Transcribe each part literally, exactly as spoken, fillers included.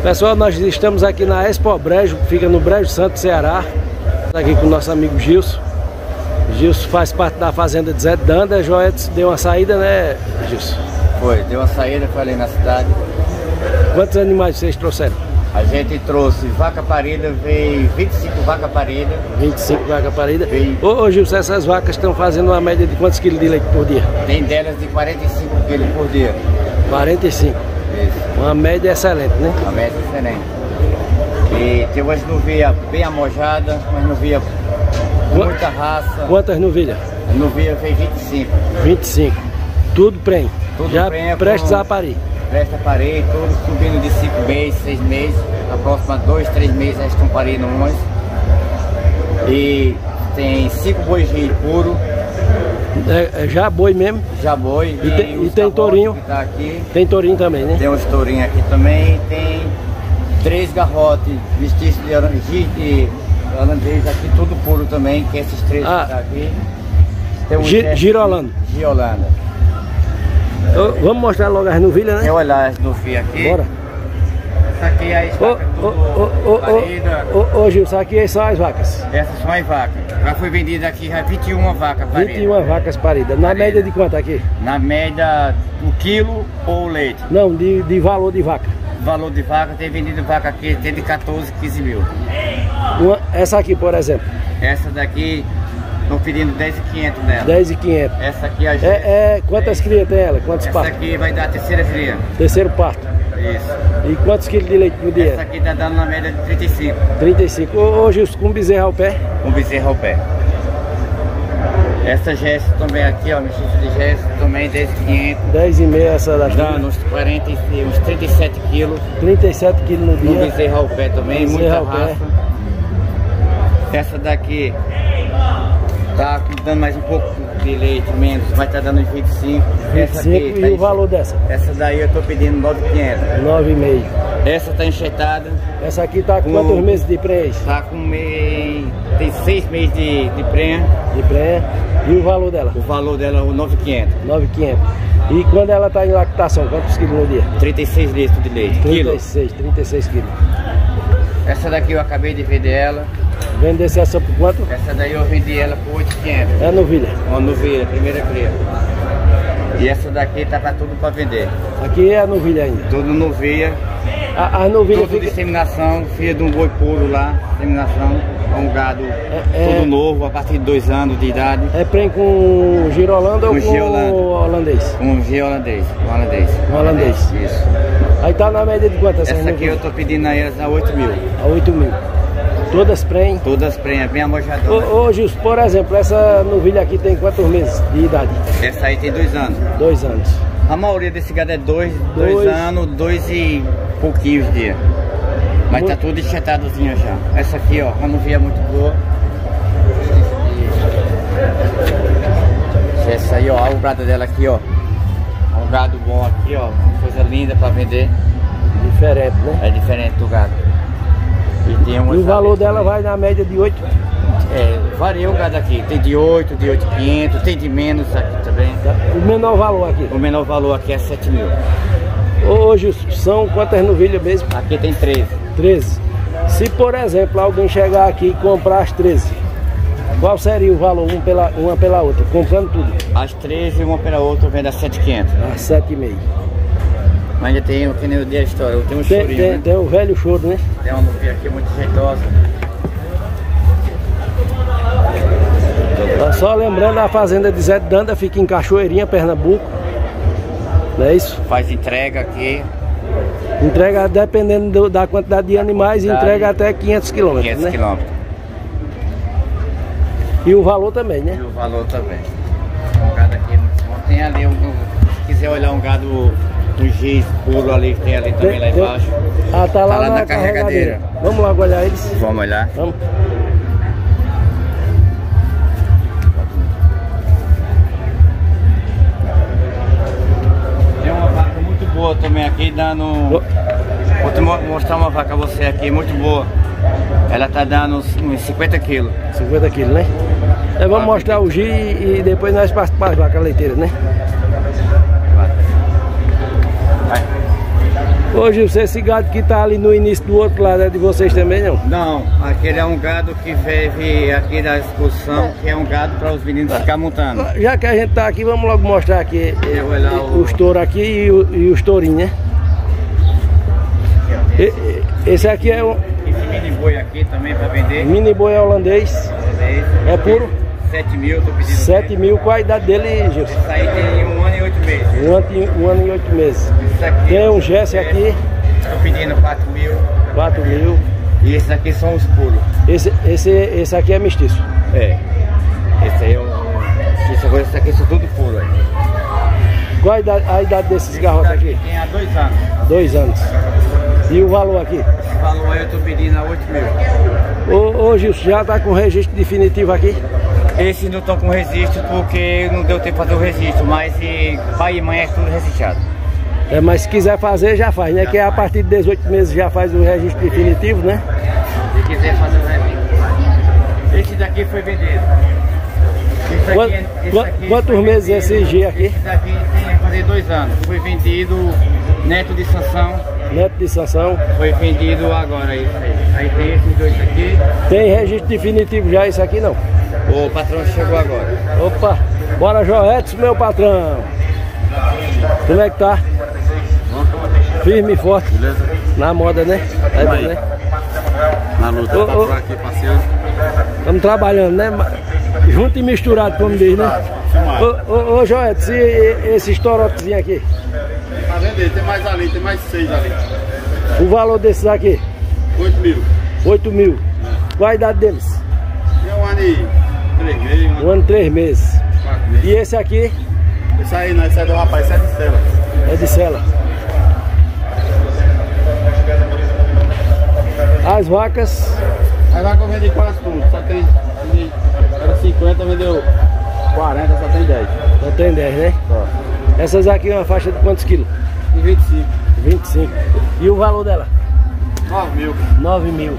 Pessoal, nós estamos aqui na Expo Brejo, fica no Brejo Santo, Ceará. Aqui com o nosso amigo Gilson. Gilson faz parte da fazenda de Zé Danda. Joetes deu uma saída, né, Gilson? Foi, deu uma saída, foi ali na cidade. Quantos animais vocês trouxeram? A gente trouxe vaca parida, veio vinte e cinco vacas paridas. vinte e cinco vacas paridas. Veio... Ô, ô Gilson, essas vacas estão fazendo uma média de quantos quilos de leite por dia? Tem delas de quarenta e cinco quilos por dia. quarenta e cinco. Isso. Uma média excelente, né? Uma média excelente. E tem umas novilhas bem amojadas, umas novilhas com Qu muita raça. Quantas novilhas? A novilha veio vinte e cinco. vinte e cinco. Tudo prenhe. Tudo Já prenha prestes com... a parir. Presta a parir, tudo subindo de cinco meses, seis meses. Na próxima dois, três meses elas estão parindo umas. E tem cinco bois puros. É, é já boi mesmo? Já boi. E, tem, e tem tourinho? Que tá aqui. Tem tourinho também, né? Tem uns tourinhos aqui também. Tem três garrotes vestidos de holandês, holandês aqui, tudo puro também, que esses três ah, que tá aqui. Tem um Gi Girolando. Girolanda. Então, vamos mostrar logo as novilhas, né? Eu olhar as novilhas aqui. Bora. Essa aqui é a vaca parida. Ô, ô, Gilson, aqui são as vacas. Essas são as vacas. Já foi vendida aqui já vinte e uma vacas paridas. vinte e uma vacas paridas. Na Parida. média de quanto aqui? Na média, o quilo ou o leite? Não, de, de valor de vaca. Valor de vaca, tem vendido vaca aqui tem de quatorze, quinze mil. Uma, essa aqui, por exemplo. Essa daqui, estão pedindo dez mil e quinhentos dela. dez mil e quinhentos. Essa aqui a gente... É, é, quantas é, crias tem ela? Quantos essa partos? Essa aqui vai dar a terceira cria. Terceiro parto. Isso. E quantos quilos de leite por dia? Essa aqui tá dando na média de trinta e cinco. trinta e cinco. Ô, ô Gilson, com bezerro ao pé? Com bezerro ao pé. Essa Gesso também aqui, ó, mexida de Gesso também, dez mil e quinhentos. dez e meio essa daqui. Dando uns, quarenta, uns trinta e sete quilos. trinta e sete quilos no dia. Com bezerro ao pé também, bezerro muita raça. Pé. Essa daqui tá dando mais um pouco de leite, menos, mas tá dando uns vinte e cinco. vinte e cinco. Essa aqui, E tá o valor dessa? Essa daí eu tô pedindo nove mil e quinhentos. nove e meio. Essa tá enxertada. Essa aqui tá com, com quantos meses de prenha? Tá com meio... tem seis meses de, de prenha. De prenha. E o valor dela? O valor dela é o nove mil e quinhentos. nove mil e quinhentos. E quando ela tá em lactação, quantos quilos no dia? trinta e seis litros de leite. trinta e seis, trinta e seis quilos. Essa daqui eu acabei de vender ela. Vendesse essa por quanto? Essa daí eu vendi ela por oito mil e quinhentos. É novilha? Uma novilha, primeira cria. E essa daqui tá pra tudo pra vender. Aqui é a novilha ainda? Tudo novilha. A, a novilha tudo fica... de inseminação, filha de um boi puro lá, inseminação. É um gado é, é... todo novo, a partir de dois anos de idade. É prem com girolanda ou com girolanda. holandês? Com G holandês. holandês. Um holandês. Isso. Aí tá na média de quanto essa Essa aqui eu tô pedindo a elas a oito mil. A oito mil. Todas prem? Todas prem, bem amojadoras. Ô, ô Gilson, por exemplo, essa novilha aqui tem quantos meses de idade? Essa aí tem dois anos. Dois anos. A maioria desse gado é dois, dois... dois anos, dois e pouquinhos dias. Mas muito... tá tudo enxertadozinho já. Essa aqui, ó, uma novilha muito boa. Essa aí, ó, o gado dela aqui, ó. Um gado bom aqui, ó. Coisa linda pra vender. Diferente, né? É diferente do gado. E, tem e o valor dela também. Vai na média de oito? É, varia o gado aqui. Tem de oito, de oito mil e quinhentos, tem de menos aqui também. O menor valor aqui? O menor valor aqui é sete mil. Hoje são quantas novilhas mesmo? Aqui tem treze. treze. Se por exemplo alguém chegar aqui e comprar as treze, qual seria o valor um pela, uma pela outra, comprando tudo? As treze, uma pela outra, vende a sete mil e quinhentos. A sete e meio. Mas ainda tem, que nem eu dei a história, eu tenho um tem, chorinho, tem, né? Tem um velho choro, né? Tem uma novilha aqui muito jeitosa. Só lembrando, a fazenda de Zé Danda fica em Cachoeirinha, Pernambuco. Não é isso? Faz entrega aqui. Entrega dependendo do, da quantidade de animais, quantidade, entrega até quinhentos quilômetros. quinhentos né? quilômetros. E o valor também, né? E o valor também. Um gado aqui muito bom. Tem ali, um, se quiser olhar um gado, um giz puro ali, que tem ali também tem, lá tem... embaixo. Ah, tá, tá lá, lá na, na carregadeira. carregadeira. Vamos lá olhar eles? Vamos olhar. Vamos. Tem uma vaca muito boa também aqui, dando... Vou te mostrar uma vaca a você aqui, muito boa. Ela tá dando uns, uns cinquenta quilos. cinquenta quilos, né? Então, vamos ah, mostrar o G e depois nós passamos para as vacas leiteiras, né? Vai. Ô Gilson, esse gado que tá ali no início do outro lado é de vocês também, não? Não, aquele é um gado que veio aqui da exposição, que é um gado para os meninos ficar montando. Já que a gente tá aqui, vamos logo mostrar aqui Eu vou lá o... os touros aqui e, o, e os tourinhos, né? E, esse aqui é um... Esse mini boi aqui também para vender. Mini boi holandês. holandês. É puro? sete mil, tô pedindo. sete mil, qual a idade dele, Gilson? Esse aí tem um ano e oito meses. Um ano, e- um ano e oito meses. Esse aqui, Tem um Jesse aqui, tô pedindo quatro mil. quatro mil. E esses aqui são os puros. Esse, esse, esse aqui é mestiço. É. Esse aí é o... Esse, agora, esse aqui são tudo puro aí. Qual a idade, a idade desses garrotes aqui? Tem há dois anos. Dois anos. E o valor aqui? Esse valor aí eu tô pedindo a oito mil. Ô, ô Gilson, já tá com registro definitivo aqui? Esses não estão com registro porque não deu tempo de fazer o registro, mas e pai e mãe é tudo registrado. É, mas se quiser fazer, já faz, né? Já que é a faz. partir de dezoito meses já faz o registro definitivo, né? Se quiser fazer o registro, faz. Esse daqui foi vendido. Esse Quanto- aqui, esse quanto- aqui quantos foi meses vendido. esse G aqui? Esse daqui tem a fazer dois anos. Foi vendido neto de sanção. Neto de sanção. Foi vendido agora isso aí. Aí tem esses dois aqui. Tem registro definitivo já isso aqui não? O patrão chegou agora. Opa, bora Joetes, meu patrão. Como é que tá? Firme e forte. Beleza? Na moda, né? É bom, Aí. né? Na luta, Ô, tá ô. por aqui passeando. Estamos trabalhando, né? Junto e misturado, como diz, né? Filmar. Ô, ô, ô Joetes, e esses torotezinhos aqui? Tá vendo aí? Tem mais ali, tem mais seis ali. O valor desses aqui? oito mil. oito mil. Qual a idade deles? Tem um ano e três meses, um Um ano ano e três meses. e quatro meses. E esse aqui Esse aí não, esse é do rapaz, esse é de cela. é de sela. As vacas, Aí vai que eu vendi quase tudo, só tem... Era cinquenta, vendeu quarenta, só tem dez. não tem dez, né? Só. Essas aqui é uma faixa de quantos quilos? E vinte e cinco. vinte e cinco. E o valor dela? nove mil. nove mil.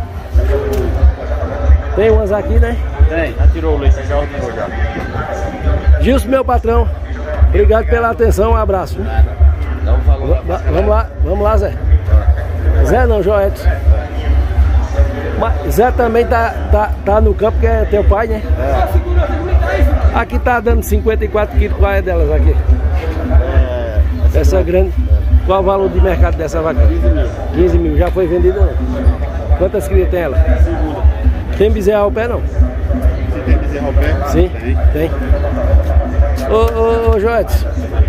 Tem umas aqui, né? Tem, já tirou o leite, já ordenou já. Gilson, meu patrão, obrigado pela atenção, um abraço. Dá um valor lá pra Va- Vamos lá, vamos lá, Zé. Zé não, Joetes. Mas Zé também tá, tá, tá no campo, que é teu pai, né? É. Aqui tá dando cinquenta e quatro quilos, qual é delas aqui? É... Essa grande. Qual o valor de mercado dessa vaca? quinze mil. quinze mil. Já foi vendida ou não? Quantas crias tem ela? Segunda. Tem bezerra ao pé não? Se tem bezerro ao pé? Sim, Tem. tem. Ô, ô, ô Joetes.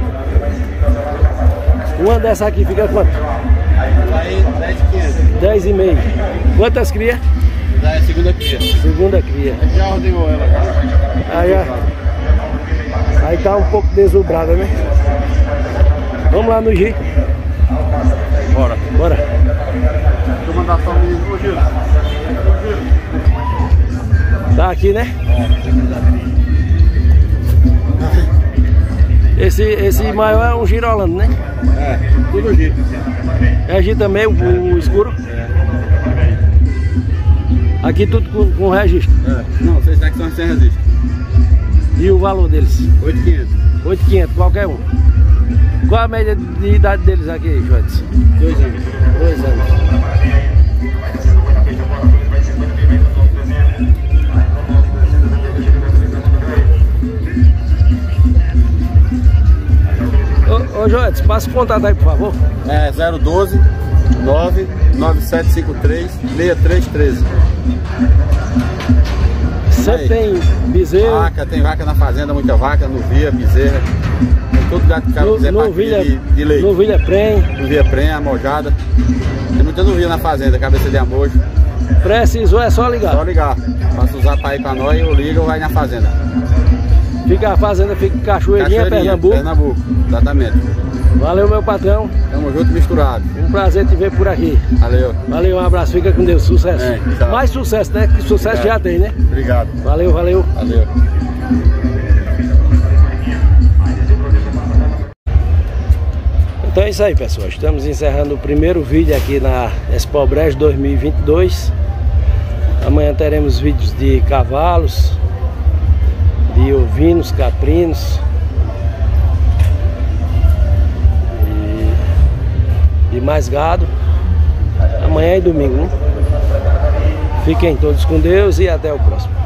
Uma dessa aqui fica quanto? Aí dez e quinhentos. dez e meio. Quantas crias? Já é a segunda cria. Segunda cria. Já ordenou ela já. Aí, ó. Aí tá um pouco desubrada, né? Vamos lá no G. Bora. Bora. Deixa eu mandar só o menino pro Gil. Tá aqui, né? Esse, esse maior é um girolando, né? É, tudo Gil. É G também, o, o escuro. Aqui tudo com, com registro. É. Não, vocês daqui são sem registro. E o valor deles? oito mil e quinhentos. oito mil e quinhentos, qualquer um. Qual a média de idade deles aqui, Joetes? Dois anos. Dois anos. Ô, ô Joetes, passa o contato aí, por favor. É zero doze, nove nove sete cinco três, seis três um três. Sempre Aí. tem bezerro, Vaca, tem vaca na fazenda, muita vaca, novia, bezerra. Tem todo gato que o cara no- quiser pra novilha, de, de leite. novilha prenhe. Novia prenha, amojada. Tem muita novia na fazenda, cabeça de amojo. Precisou, é só Só ligar. ligar. Passa usar pra ir pra nós, eu ligo ou vai na fazenda. Fica a fazenda, fica em Cachoeirinha, Cachoeirinha, Pernambuco. Pernambuco, exatamente. Valeu, meu patrão. Tamo junto, misturado. Um prazer te ver por aqui. Valeu. Valeu, um abraço, fica com Deus, sucesso. É, tchau. Mais sucesso, né? Que sucesso Obrigado. já tem, né? Obrigado. Valeu, valeu. Valeu. Então é isso aí, pessoal. Estamos encerrando o primeiro vídeo aqui na Expo Brejo dois mil e vinte e dois. Amanhã teremos vídeos de cavalos, de ovinos, caprinos e, de mais gado. Amanhã é domingo, né? Fiquem todos com Deus e até o próximo.